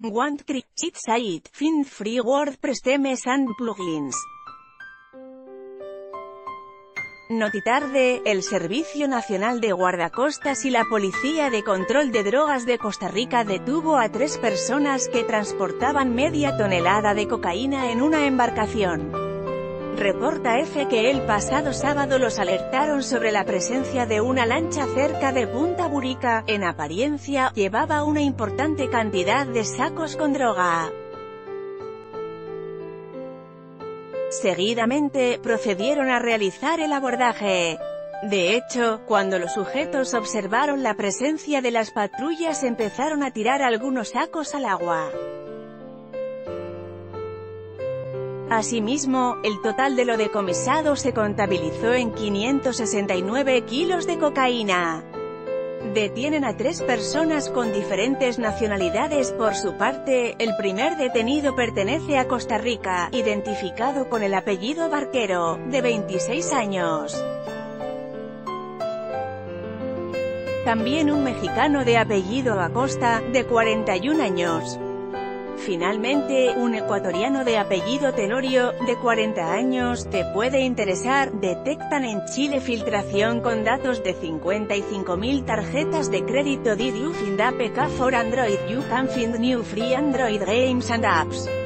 Want create site, find free WordPress themes and plugins. Notitarde, el Servicio Nacional de Guardacostas y la Policía de Control de Drogas de Costa Rica detuvo a 3 personas que transportaban media tonelada de cocaína en una embarcación. Reporta EFE que el pasado sábado los alertaron sobre la presencia de una lancha cerca de Punta Burica. En apariencia, llevaba una importante cantidad de sacos con droga. Seguidamente, procedieron a realizar el abordaje. De hecho, cuando los sujetos observaron la presencia de las patrullas empezaron a tirar algunos sacos al agua. Asimismo, el total de lo decomisado se contabilizó en 569 kilos de cocaína. Detienen a 3 personas con diferentes nacionalidades. Por su parte, el primer detenido pertenece a Costa Rica, identificado con el apellido Barquero, de 26 años. También un mexicano de apellido Acosta, de 41 años. Finalmente, un ecuatoriano de apellido Tenorio, de 40 años. Te puede interesar. Detectan en Chile filtración con datos de 55.000 tarjetas de crédito. Did you find APK for Android? You can find new free Android games and apps.